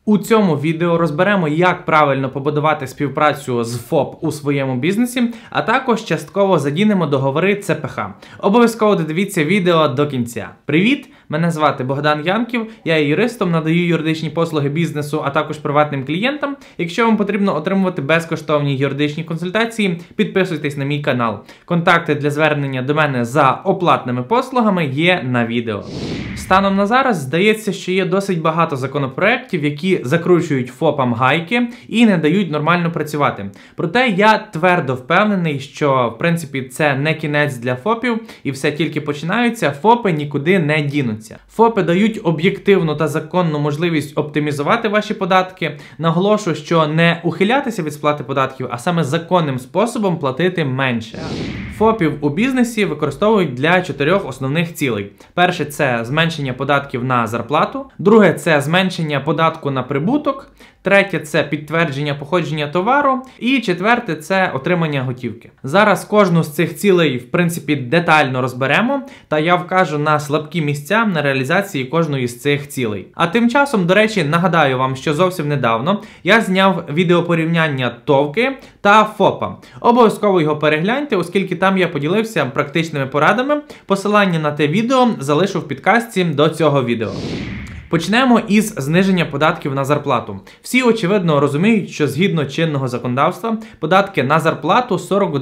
У цьому відео розберемо, як правильно побудувати співпрацю з ФОП у своєму бізнесі, а також частково задінемо договори ЦПХ. Обов'язково додивіться відео до кінця. Привіт! Мене звати Богдан Янків, я є юристом, надаю юридичні послуги бізнесу, а також приватним клієнтам. Якщо вам потрібно отримувати безкоштовні юридичні консультації, підписуйтесь на мій канал. Контакти для звернення до мене за оплатними послугами є на відео. Станом на зараз здається, що є досить багато законопроєктів, які закручують ФОПам гайки і не дають нормально працювати. Проте я твердо впевнений, що в принципі це не кінець для ФОПів і все тільки починається, ФОПи нікуди не дінуться. ФОПи дають об'єктивну та законну можливість оптимізувати ваші податки. Наголошую, що не ухилятися від сплати податків, а саме законним способом платити менше. ФОПів у бізнесі використовують для 4 основних цілей. Перше – це зменшення податків на зарплату. Друге – це зменшення податку на прибуток. Третє – це підтвердження походження товару. І четверте – це отримання готівки. Зараз кожну з цих цілей, в принципі, детально розберемо, та я вкажу на слабкі місця на реалізації кожної з цих цілей. А тим часом, до речі, нагадаю вам, що зовсім недавно я зняв відео порівняння ТОВки та ФОПа. Обов'язково його перегляньте, оскільки там я поділився практичними порадами. Посилання на те відео залишу в підкастці до цього відео. Почнемо із зниження податків на зарплату. Всі, очевидно, розуміють, що згідно чинного законодавства, податки на зарплату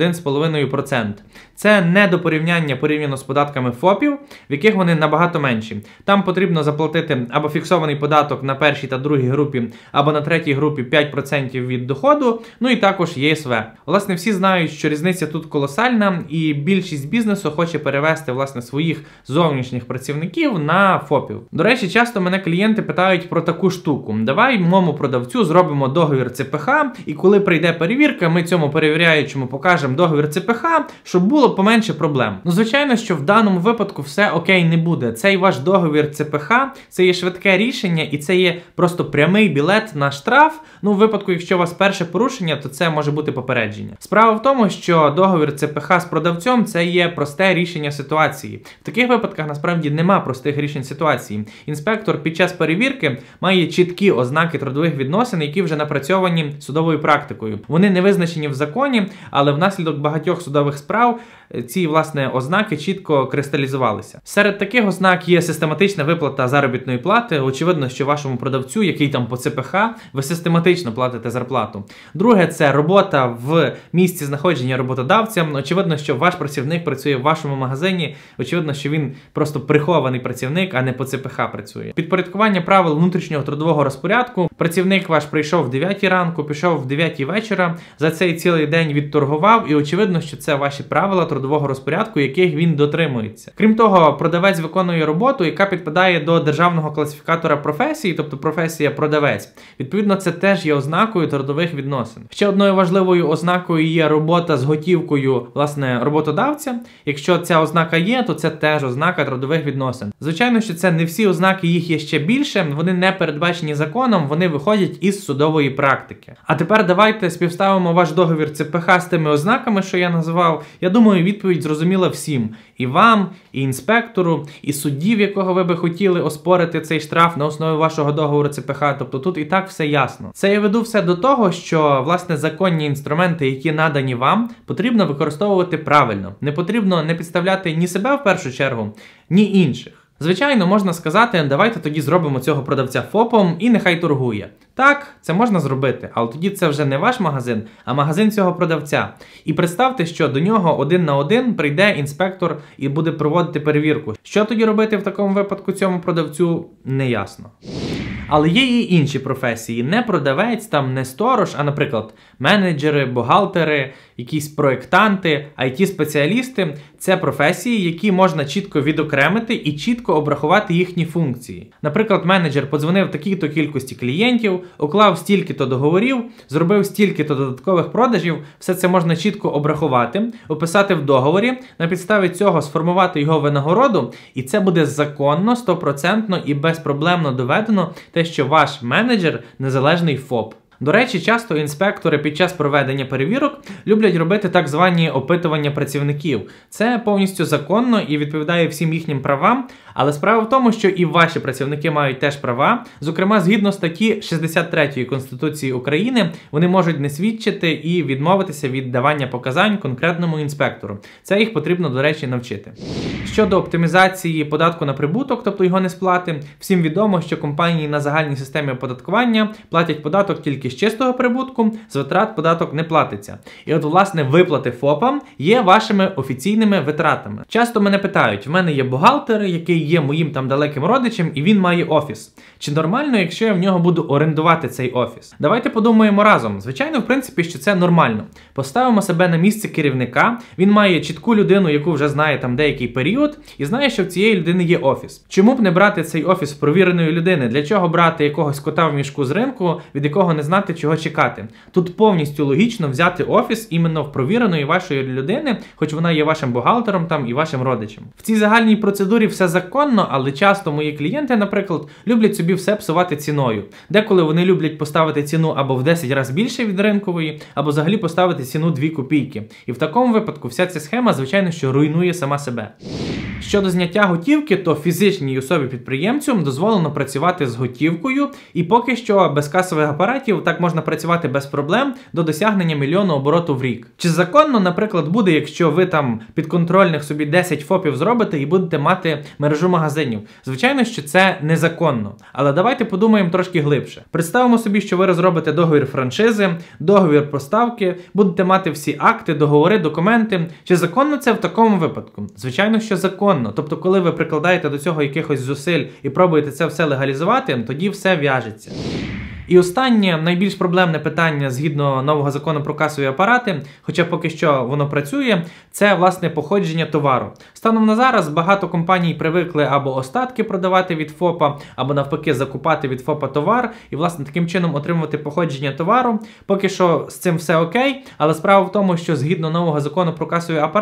41,5%. Це не до порівняння порівняно з податками ФОПів, в яких вони набагато менші. Там потрібно заплатити або фіксований податок на першій та другій групі, або на третій групі 5% від доходу, ну і також ЄСВ. Власне, всі знають, що різниця тут колосальна, і більшість бізнесу хоче перевести, власне, своїх зовнішніх працівників на ФОПів. До речі, часто мене клієнти питають про таку штуку. Давай моєму продавцю зробимо договір ЦПХ, і коли прийде перевірка, ми цьому перевіряючому покажемо договір ЦПХ, щоб було поменше проблем. Ну, звичайно, що в даному випадку все окей не буде. Цей ваш договір ЦПХ, це є швидке рішення, і це є просто прямий білет на штраф. Ну, в випадку, якщо у вас перше порушення, то це може бути попередження. Справа в тому, що договір ЦПХ з продавцем – це є просте рішення ситуації. В таких випадках, насправді, нема простих рішень ситуації. Інспектор під час перевірки має чіткі ознаки трудових відносин, які вже напрацьовані судовою практикою. Вони не визначені в законі, але внаслідок багатьох судових справ ці, власне, ознаки чітко кристалізувалися. Серед таких ознак є систематична виплата заробітної плати. Очевидно, що вашому продавцю, який там по ЦПХ, ви систематично платите зарплату. Друге – це робота в місці знаходження роботодавця. Очевидно, що ваш працівник працює в вашому магазині. Очевидно, що він просто прихований працівник, а не по ЦПХ працює. Підпорядкування правил внутрішнього трудового розпорядку. Працівник ваш прийшов в 9 ранку, пішов в 9 вечора, за цей цілий день відторгував, і очевидно, що це ваші правила трудового розпорядку, яких він дотримується. Крім того, продавець виконує роботу, яка підпадає до державного класифікатора професії, тобто професія продавець. Відповідно, це теж є ознакою трудових відносин. Ще одною важливою ознакою є робота з готівкою, власне, роботодавця. Якщо ця ознака є, то це теж ознака трудових відносин. Звичайно, що це не всі ознаки, їх є ще більше, вони не передбачені законом, вони виходять із судової практики. А тепер давайте співставимо ваш договір ЦПХ з тими ознаками, що я називав. Я думаю, відповідь зрозуміла всім. І вам, і інспектору, і судді, в якого ви би хотіли оспорити цей штраф на основі вашого договору ЦПХ. Тобто тут і так все ясно. Це я веду все до того, що, власне, законні інструменти, які надані вам, потрібно використовувати правильно. Не потрібно не підставляти ні себе в першу чергу, ні інших. Звичайно, можна сказати, давайте тоді зробимо цього продавця ФОПом і нехай торгує. Так, це можна зробити, але тоді це вже не ваш магазин, а магазин цього продавця. І представте, що до нього 1 на 1 прийде інспектор і буде проводити перевірку. Що тоді робити в такому випадку цьому продавцю, не ясно. Але є і інші професії. Не продавець, там не сторож, а, наприклад, менеджери, бухгалтери, якісь проєктанти, IT-спеціалісти. Це професії, які можна чітко відокремити і чітко обрахувати їхні функції. Наприклад, менеджер подзвонив такій-то кількості клієнтів, уклав стільки-то договорів, зробив стільки-то додаткових продажів. Все це можна чітко обрахувати, описати в договорі, на підставі цього сформувати його винагороду, і це буде законно, 100% і безпроблемно доведено те, що ваш менеджер – незалежний ФОП. До речі, часто інспектори під час проведення перевірок люблять робити так звані опитування працівників. Це повністю законно і відповідає всім їхнім правам, але справа в тому, що і ваші працівники мають теж права. Зокрема, згідно статті 63 Конституції України, вони можуть не свідчити і відмовитися від давання показань конкретному інспектору. Це їх потрібно, до речі, навчити. Щодо оптимізації податку на прибуток, тобто його несплати, всім відомо, що компанії на загальній системі оподаткування платять податок тільки з чистого прибутку, з витрат податок не платиться. І от, власне, виплати ФОПам є вашими офіційними витратами. Часто мене питають, в мене є бухгалтер, який є моїм там далеким родичем, і він має офіс. Чи нормально, якщо я в нього буду орендувати цей офіс? Давайте подумаємо разом. Звичайно, в принципі, що це нормально. Поставимо себе на місце керівника, він має чітку людину, яку вже знає там деякий період, і знає, що в цієї людини є офіс. Чому б не брати цей офіс провіреної людини? Для чого брати якогось кота в мішку з ринку, від якого не знати, чого чекати? Тут повністю логічно взяти офіс іменно в провіреної вашої людини, хоч вона є вашим бухгалтером там і вашим родичем. В цій загальній процедурі все законно, але часто мої клієнти, наприклад, люблять собі все псувати ціною. Деколи вони люблять поставити ціну або в 10 разів більше від ринкової, або взагалі поставити ціну 2 копійки. І в такому випадку вся ця схема, звичайно, що руйнує сама себе. Щодо зняття готівки, то фізичній особі-підприємцю дозволено працювати з готівкою, і поки що без касових апаратів так можна працювати без проблем до досягнення 1 мільйона обороту в рік. Чи законно, наприклад, буде, якщо ви там підконтрольних собі 10 ФОПів зробите і будете мати мережу магазинів? Звичайно, що це незаконно. Але давайте подумаємо трошки глибше. Представимо собі, що ви розробите договір франшизи, договір поставки, будете мати всі акти, договори, документи. Чи законно це в такому випадку? Звичайно, що законно. Тобто, коли ви прикладаєте до цього якихось зусиль і пробуєте це все легалізувати, тоді все в'яжеться. І останнє, найбільш проблемне питання згідно нового закону про касові апарати, хоча поки що воно працює, це, власне, походження товару. Станом на зараз багато компаній привикли або остатки продавати від ФОПа, або навпаки закупати від ФОПа товар і, власне, таким чином отримувати походження товару. Поки що з цим все окей, але справа в тому, що згідно нового закону про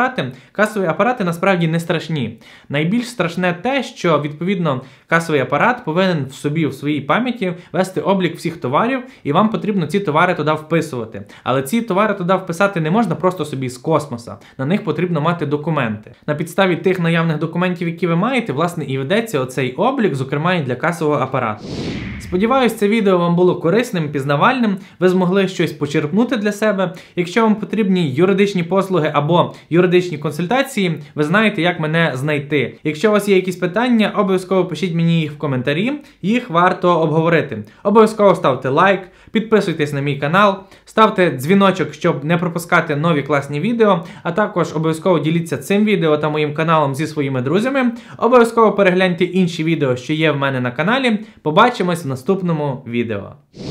касові апарати насправді не страшні. Найбільш страшне те, що, відповідно, касовий апарат повинен в своїй пам'яті вести облік всіх товарів, і вам потрібно ці товари туди вписувати. Але ці товари туди вписати не можна просто собі з космоса. На них потрібно мати документи. На підставі тих наявних документів, які ви маєте, власне, і ведеться оцей облік, зокрема і для касового апарату. Сподіваюсь, це відео вам було корисним, пізнавальним, ви змогли щось почерпнути для себе. Якщо вам потрібні юридичні послуги або юридичні консультації, ви знаєте, як мене знайти. Якщо у вас є якісь питання, обов'язково пишіть мені їх в коментарі, їх варто обговорити. Обов'язково ставте лайк, підписуйтесь на мій канал, ставте дзвіночок, щоб не пропускати нові класні відео, а також обов'язково діліться цим відео та моїм каналом зі своїми друзями. Обов'язково перегляньте інші відео, що є в мене на каналі. Побачимось в наступному відео.